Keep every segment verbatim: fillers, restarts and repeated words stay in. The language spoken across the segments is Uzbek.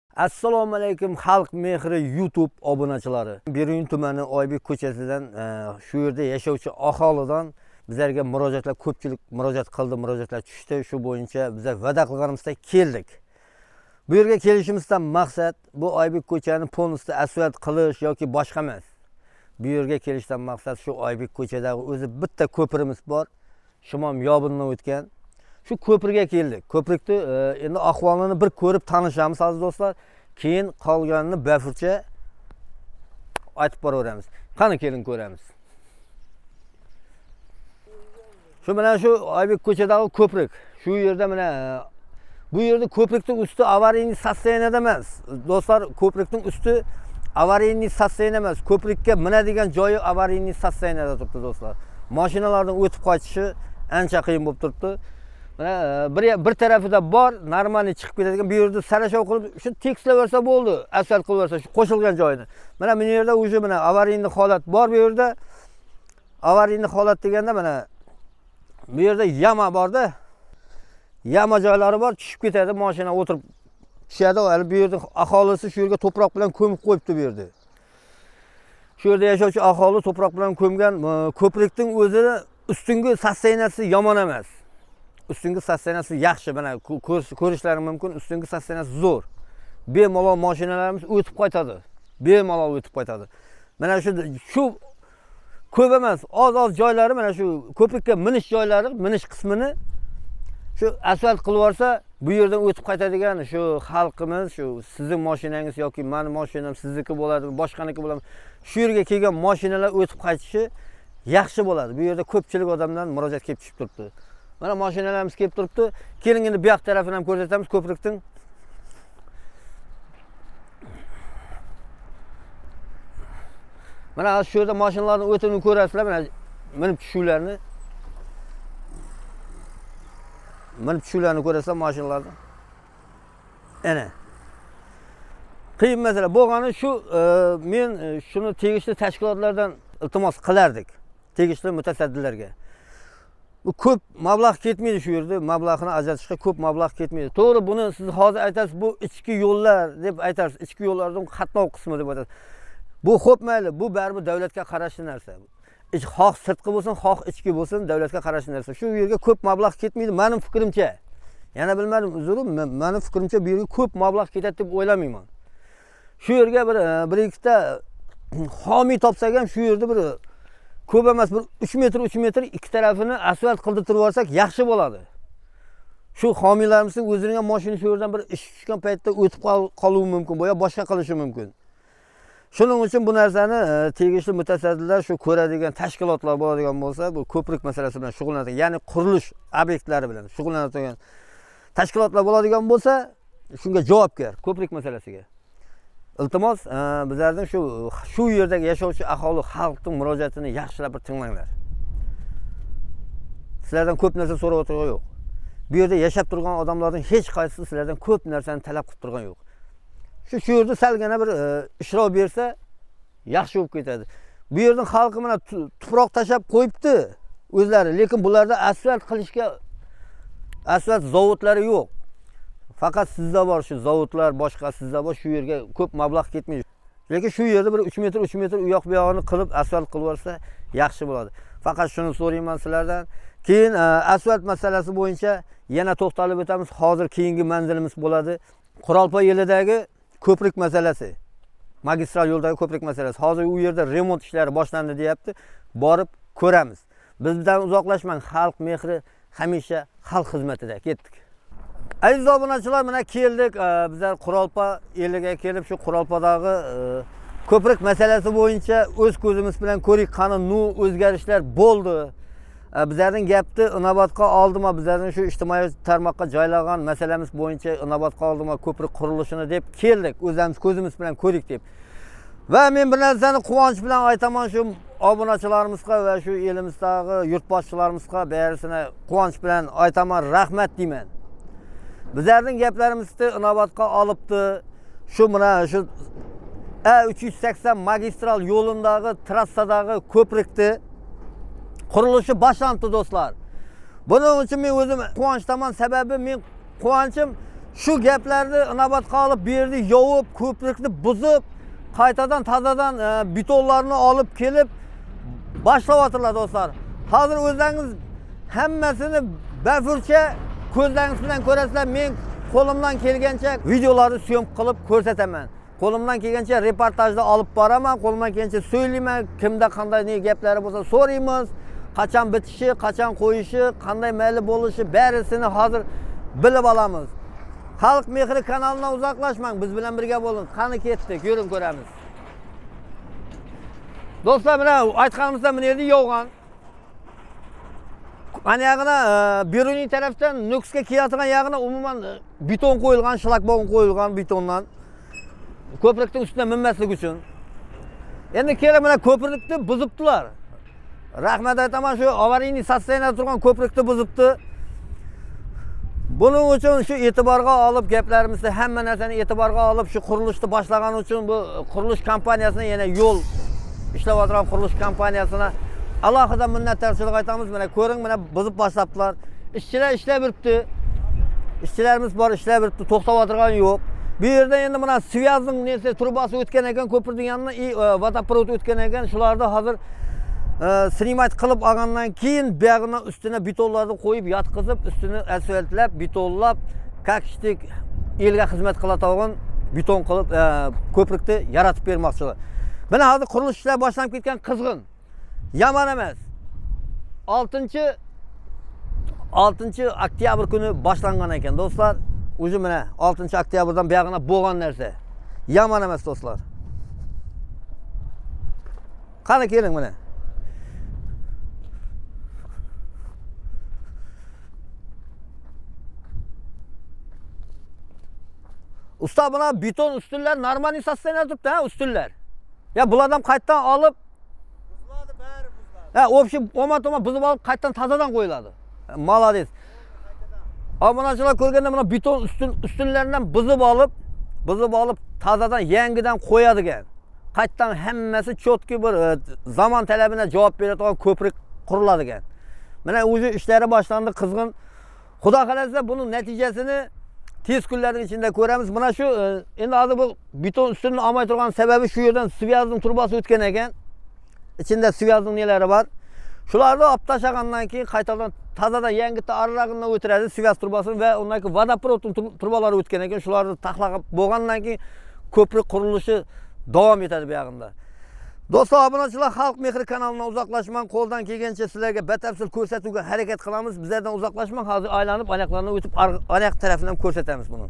Assalomu alaykum xalq mehri YouTube obunachilari. Berun tumani Oybek ko'chasidan shu yerda yashovchi aholidan bizlarga murojaatlar ko'pchilik murojaat qildi, murojaatlar tushdi. Shu bo'yicha bizlar va'da qilganimizda keldik. Bu yerga kelishimizdan maqsad bu Oybek ko'chani polностью asfalt qilish yoki boshqa emas. Bu yerga kelishdan maqsad shu Oybek ko'chadagi o'zi bitta ko'primiz bor. Shimom yobindan o'tgan. Shu ko'prga keldik. Ko'prikni endi ahvolini bir ko'rib tanishamiz aziz do'stlar. Keyin qolganini bafurcha aytib boraveramiz. Qani keling ko'ramiz. Shu mana shu Oybek ko'chadagi ko'prik. Shu yerda mana bu yerda ko'prikning usti avariyniy sostoyaniyada emas. Do'stlar, ko'prikning usti avariyniy sostoyaniyada emas. Ko'prikka minadigan joyi avariyniy sostoyaniyada turibdi do'stlar. Mashinalarning o'tib qochishi ancha qiyin bo'lib turibdi. Mana bir bir tarafida bor, normalniy chiqib ketadigan, bu yerda sarashov qilib, shu tekslaversa bo'ldi, asfalt qilaversa shu qo'shilgan joyini. Mana bu yerda o'zi mana avariyniy holat bor bu yerda. Avariyniy holat deganda mana bu yerda yama borda. Yama joylari bor, tushib ketadi, mashina o'tirib tushadi. Hali bu yerda aholisi shu yerga to'proq bilan ko'mib qo'yibdi bu yerda. Shu yerda yashovchi aholi to'proq bilan ko'mgan. Ko'prikning o'zi ustungi sostoyaniyasi yomon emas. Ustungi sostoyaniyasi yaxshi, mana ko'rishlaring mumkin. Ustungi sostoyaniyasi zo'r. Bemalol mashinalarimiz o'tib qaytadi. Bemalol o'tib qaytadi. Mana shu shu ko'p emas, oz-oz joylari, mana shu ko'prikka minish joylari, minish qismini shu asfalt qilib olsa, bu yerdan o'tib qaytadigan shu xalqimiz, shu sizning mashinangiz yoki meni mashinam sizniki bo'ladi, boshqaniki bo'ladi. Shu yerga kelgan mashinalar o'tib qaytishi yaxshi bo'ladi. Bu yerda ko'pchilik odamdan murojaat kelib tushib turibdi. Mana mashinalarimiz kelib turibdi. Keling endi bu yoq tarafini ham ko'rsatamiz ko'prikning. Mana shu yerda mashinalarning o'tini ko'rasizlar, mana minib tushuvlarni. Minib tushuvlarni ko'rasizlar mashinalarni. Ana. Qiyin masala bo'lgani shu, men shuni tegishli tashkilotlardan iltimos qilardik. Tegishli mutasaddilarga. Bu ko'p mablag' ketmaydi shu yerda, mablag'ini ajratishga ko'p mablag' ketmaydi. To'g'ri, buni siz hozir aytasiz, bu ichki yo'llar deb aytasiz, ichki yo'llarning qatnov qismi deb aytasiz. Bu xo'p mayli, bu baribir davlatga qarashli narsa. Xoh sirtqi bo'lsin, xoh ichki bo'lsin, davlatga qarashli narsa. Shu yerga ko'p mablag' ketmaydi, mening fikrimcha. Yana bilmadim, uzrim, mening fikrimcha bu yerga ko'p mablag' ketadi deb o'ylamayman. Shu yerga bir bir ikkita homiy topsak ham shu yerda bir ko'p emas, bir uch metr uch metr ikki tarafini asfalt qildirib olsak yaxshi bo'ladi. Shu homiylarimizning o'zining ham mashina shu yerdan bir ish tushgan paytda o'tib qoluvi mumkin, boya boshqa qilishi mumkin. Shuning uchun bu narsani tegishli mutasaddilar, shu ko'radigan tashkilotlar bo'ladigan bo'lsa, bu ko'prik masalasi bilan shug'ullanadigan, ya'ni qurilish obyektlari bilan shug'ullanadigan tashkilotlar bo'ladigan bo'lsa, shunga javobgar ko'prik masalasiga. Iltimos, bizlarning shu shu yerdagi yashovchi aholi xalqning murojaatini yaxshilab bir tinglanglar. Sizlardan ko'p narsa so'rab o'tirgan yo'q. Bu yerda yashab turgan odamlarning hech qaysisi sizlardan ko'p narsani talab qilib turgan yo'q. Shu shu yerda salgina bir ishlov bersa yaxshi bo'lib ketadi. Bu yerning xalqi mana tuproq tashab qo'yibdi o'zlari, lekin bularda asfalt qilishga asfalt zavodlari yo'q. Faqat sizda bor shu zavodlar, boshqa sizda bor, shu yerga ko'p mablag' ketmaydi. Lekin shu yerda bir uch metr uch metr u yoq bu yog'ini qilib asfalt qilib olsa yaxshi bo'ladi. Faqat shuni so'rayman sizlardan. Keyin asfalt masalasi bo'yicha yana to'xtalib o'tamiz. Hozir keyingi manzilimiz bo'ladi. Qurolpa yo'lidagi ko'prik masalasi. Magistral yo'ldagi ko'prik masalasi. Hozir u yerda remont ishlari boshlandi deyapti. Borib ko'ramiz. Bizdan uzoqlashmang, xalq mehri hamisha xalq xizmatida. Ketdik. Aziz obunachilar, mana keldik. Bizlar Qurolpa eliga kelib, shu Qurolpadagi ko'prik masalasi bo'yicha o'z ko'zimiz bilan ko'rik, qani nu o'zgarishlar bo'ldi. Bizlarning gapni inobatga oldima, bizlarning shu ijtimoiy tarmoqqa joylagan masalamiz bo'yicha inobatga oldima ko'prik qurilishini deb keldik. O'zimiz ko'zimiz bilan ko'rik deb. Va men bir narsani quvonch bilan aytaman, shu obunachilarimizga va shu elimizdagi yurtboshchilarimizga berisini quvonch bilan aytaman, rahmat deyman. Bizlarning gaplarimizni inobatga olibdi. Shu mana shu A uch yuz sakson magistral yo'lindagi trassadagi ko'prikni qurilishi boshlandi do'stlar. Buning uchun men o'zim quvonchdaman, sababi men quvonchim Shu gaplarni inobatga olib, bu yerni yovib, ko'prikni buzib, qaytadan tazadan e, betonlarni olib kelib boshlayaptilar do'stlar. Hozir o'zingiz hammasini bafurcha ko'zlaringiz bilan ko'rasizlar. Men qo'limdan kelgancha videolarni syomka qilib ko'rsataman. Qo'limdan kelgancha reportajda olib boraman, qo'limdan kelgancha so'ylayman, kimda qanday ne gaplari bo'lsa so'raymiz, qachon bitishi, qachon qo'yishi, qanday mayli bo'lishi barisini hozir bilib olamiz. Xalq mehri kanalidan uzoqlashmang, biz bilan birga bo'ling. Qani ketdik, yuring ko'ramiz. Do'stlar, mana aytganimizda bu yerda yog'gan. Ana yog'ina Beruniy tarafdan Nukusga kelayotgan yog'ina umuman beton qo'yilgan, shlakbaum qo'yilgan betondan. Ko'prikning ustidan minmaslik uchun. Endi kelib mana ko'prikni buzibdilar. Rahmat aytaman, shu avariyniy sostoyaniyada turgan ko'prikni buzibdi. Buning uchun shu e'tiborga olib gaplarimizni hamma narsani e'tiborga olib shu qurilishni boshlagan uchun bu qurilish kompaniyasini yana yo'l ishlayotgan qurilish kompaniyasini alohida minnatdorchilik aytamiz. Mana ko'ring, mana buzib boshlabdilar. Ishchilar ishlab yuribdi. Ishchilarimiz bor, ishlab yuribdi, to'xtab o'tirgani yo'q. Bu yerda endi mana Svyazning nesi trubasi o'tgan ekan, ko'prikning yonidan vodoprovod o'tgan ekan. Shularni hozir snimat qilib olgandan keyin buyog'idan ustuna betonlarni qo'yib, yotqizib, ustini asfaltlab, betonlab, kakishdik elga xizmat qiladigan beton qilib ko'prikni yaratib bermoqchilar. Mana hozir qurilish ishlari boshlanib ketgan, qizg'in. Yomon emas. oltinchi oktyabr kuni boshlangan ekan do'stlar. O'zi mana oltinchi oktyabrdan buyog'idan bo'lgan narsa. Yomon emas do'stlar. Qani keling mana. Usta, buna beton ustunlar normal sostoyaniyada turibdi, ha, ustunlar. Ya bulardan qaytadan olib buziladi, bari buziladi. Ha, o'pshib, o'ma-toma buzib olib qaytadan tazadan qo'yiladi. Молодец. Obunachilar ko'rganda mana beton ustun ustunlardan buzib olib, buzib olib tazadan yangidan qo'yadigan. Qaytadan hammasi chotki bir zamon talabina javob beradigan ko'prik quriladigan. Mana o'zi ishlari boshlandi, qizg'in. Xudo xolasa buning natijasini tez kunlarning ichida ko'ramiz. Mana shu endi hozir bu beton ustunni olmay turgan sababi shu yerdan Svyazning trubasi o'tgan ekan. İçinde Svyazning nelari bor. Shularni olib tashlagandan keyin qaytadan tazadan yangitdan arrag'idan o'tiradi Svyaz trubasini va undan keyin vodoprovodning trubalari o'tgan ekan. Shularni taxlab bo'lgandan keyin ko'prik qurilishi davom etadi bu yog'inda. Do'stlar, obunachilar, Xalq mehri kanalidan uzoqlashmang. Qo'ldan kelgancha sizlarga batafsil ko'rsatuvga harakat qilamiz. Bizlardan uzoqlashmang. Hozir aylanib, oyoqlarni o'tib, oyoq tarafidan ko'rsatamiz buni.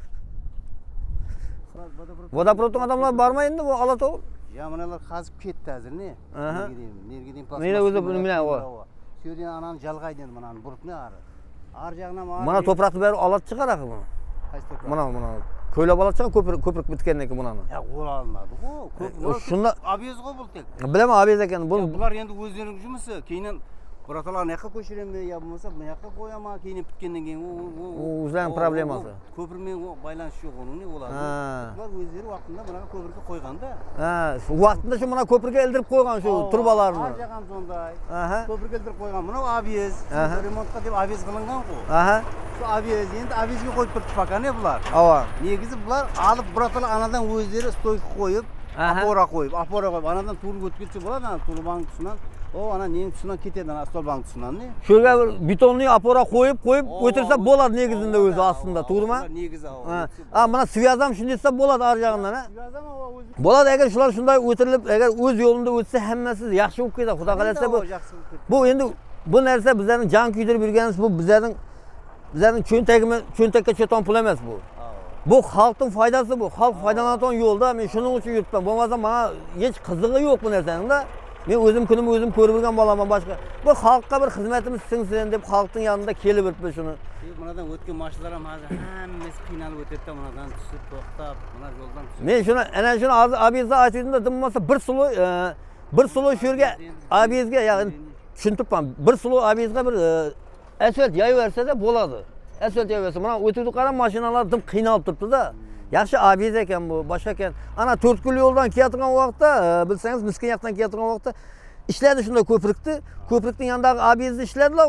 Vodoprovodning odamlar bormi endi bu Olato'g'il? Ya bunalar qazib ketdi hozir, ne? Aha. Nergidin pas. Meni o'zi buni bilan o. Shu yerdan anani jalg'aydi endi bunani buribni ari. Ar jag'dan ari. Mana to'proqni beri olib chiqaradi buni. Qaysi to'proq? Mana mana ko'ylab olib chiqar ko'prik ko'prik bitgandan keyin bunani. Ya qo'la olmadi-ku. Ko'p. Shunda obezg'o bu tek. Bilaman, obez ekan. Bu bular endi o'zlarining жұмысы. Keyin buratalarni yoqqa ko'chiraman, ya bo'lmasa bu yoqqa qo'yaman, keyin bitgandan keyin u o'zlarining problemasi. Ko'prikmen байланыш yo'q uning, ular. Ular o'zlari vaqtida bunaqa ko'prikka qo'yganda. Ha, vaqtida shu mana ko'prikka ildirib qo'ygan shu trubalarni. Harjagan sonday. Aha. Ko'prikka ildirib qo'ygan. Mana obez, remontga deb obez qilingan-ku. Aha. Shu obez endi obezga qo'yib turibdi fakane bular. Ava. Negizi bular olib buratalar anadan o'zlari stoyka qo'yib, apora qo'yib, apora qo'yib, anadan turib o'tkirchi bo'ladi, ana turbank tusidan. O ana nening tusidan ketadi, ana stolbank tusidan, ne? Shurga bir betonli apora qo'yib, qo'yib o'tirsa bo'ladi negizida o'zi aslında, to'g'rimi? Negizi o. Ha, mana Svyaz ham shunday desa bo'ladi arjag'idan, ha? Svyaz ham o'zi. Bo'ladi, agar shular shunday o'tirilib, agar o'z yo'lida o'tsa, hammasi yaxshi bo'lib ketadi. Xudo xolasa bu. Bu endi bu narsa bizlarning jon kuydirib yurganimiz, bu bizlarning bizlarning cho'ntagimiz, cho'ntakka cheton pul emas bu. Bu xalqning foydasi bu. Xalq foydalanadigan yo'lda men shuning uchun yuribman. Bo'lmasa mana hech qizig'i yo'q bu narsaning-da. Men o'zim kunim o'zim ko'rib yurgan bolaman boshqa. Bu xalqqa bir xizmatimiz singsin deb xalqning yonida kelib yuribmiz shuni. Bunadan o'tgan mashinalar ham hozir hammasi qiynalib o'tadi, bunadan tushib to'xtab, mana yo'ldan tushib. Men shuni ana shuni hozir obezda aytdim-da, bo'lmasa bir sulu bir sulu shu yerga obezga, ya'ni tushuntiribman. Bir sulu obezga bir asfalt yoyaversa-da bo'ladi. Asfalt yoyaversa, mana o'tib qarab mashinalar dim qiynalib turibdi-da. Yaxshi obez ekan bu, boshqa ekan. Ana to'rt kul yo'ldan kelayotgan vaqtda, bilsangiz, Miskin yoqdan kelayotgan vaqtda ishladi shunday ko'prikni. Ko'prikning yonidagi obezni ishladilar u.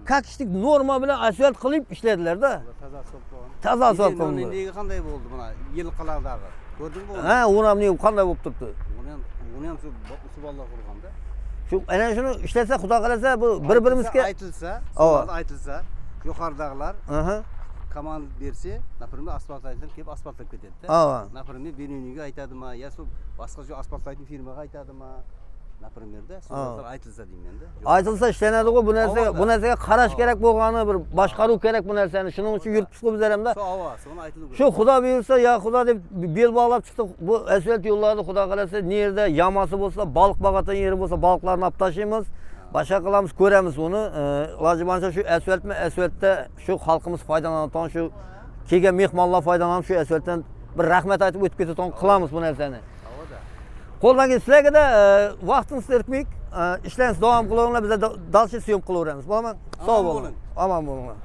kakishlik norma bilan asfalt qilib ishladilar-da. Toza asfalt bo'lgan. Toza asfalt Endi qilindi. nega qanday bo'ldi mana yilqilardagi? Ko'rdingmi uni? Ha, uni ham ne qanday bo'lib turibdi? Uni ham uni ham shu usubollar qurganda. Shu ana shuni ishlasa, Xudo qalasa bu bir-birimizga aytilsa, Ava. aytilsa, yuqoridagilar aha. komand bersa, например, asfaltlaydan kelib asfaltlab ketadi-da. Ava. Например, Benuniga aytadimi, yo shu boshqa shu asfaltlaydigan firmaga aytadimi? Например-da, so'zlar aytilsa deyman-da. Aytilsa ishlanadi-ku, bu narsaga, Ava. bu narsaga qarash kerak bo'lgani, bir boshqaruv kerak bu narsani. Shuning uchun yurtibsiz biz ham da. Shu avvasi, uni aytilib. Shu Xudo buyursa, ya Xudo deb bel bog'lab chiqdik. Bu asfalt yo'llarni Xudo qalasa, nerda yamasi bo'lsa, baliq bag'atan yeri bo'lsa, baliqlarni olib tashlaymiz. Boshqa qilamiz, ko'ramiz uni. Iloji bo'lsa shu asfaltmi, asfaltda shu xalqimiz foydalanadigan, shu kelgan mehmonlar foydalanib shu asfaltdan bir rahmat aytib o'tib ketadigan qilamiz bu narsani. Qo'ldan kelsa sizlarga da vaqtingizni irkmik, ishlarni davom qilaveringlar, biz dalshi siyom qilaveramiz. Bo'laman? Sog' bo'ling. Omon bo'linglar.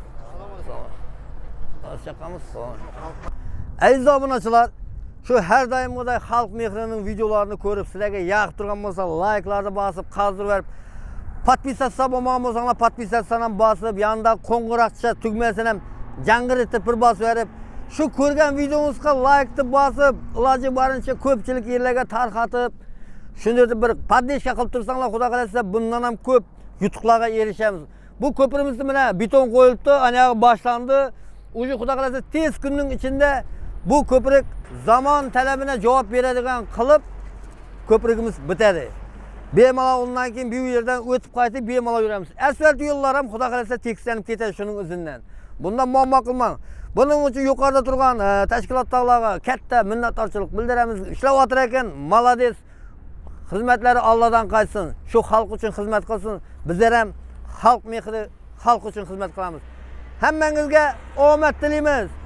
Chaqamiz sog'. Aziz obunachilar, shu har doimgidek xalq mehrining videolarini ko'rib, sizlarga yoqib turgan bo'lsa, layklarni bosib, qazdirib berib, podpisatsiya bo'lmagan bo'lsanglar, podpisatsiyani ham bosib, yanida qo'ng'iroqcha tugmasini ham jang'iritib bir bosib berib, shu ko'rgan videomizga laykni bosib, iloji boricha ko'pchilik yerlarga tarqatib, shunday bir podдержка qilib tursanglar, Xudo qalasa bundan ham ko'p yutuqlarga erishamiz. Bu ko'primizda mana beton qo'yilibdi, anaqi boshlandi. O'sha Xudo qalasa tez kunning ichida bu ko'prik zamon talabina javob beradigan qilib ko'prigimiz bitadi. Bemalol undan keyin bu yerdan o'tib qaytib bemalol yuramiz. Asfalt yo'llar ham Xudo qalasa tekislanib ketadi shuning o'zidan. Bundan muammo qilmang. Buning uchun yuqorida turgan tashkilotlarga katta minnatdorchilik bildiramiz. Ishlab o'tir ekan, malades. Xizmatlari Allohdan qaytsin. Shu xalq uchun xizmat qilsin. Bizlar ham xalq mehri, xalq uchun xizmat qilamiz. Hammangizga omad tilaymiz.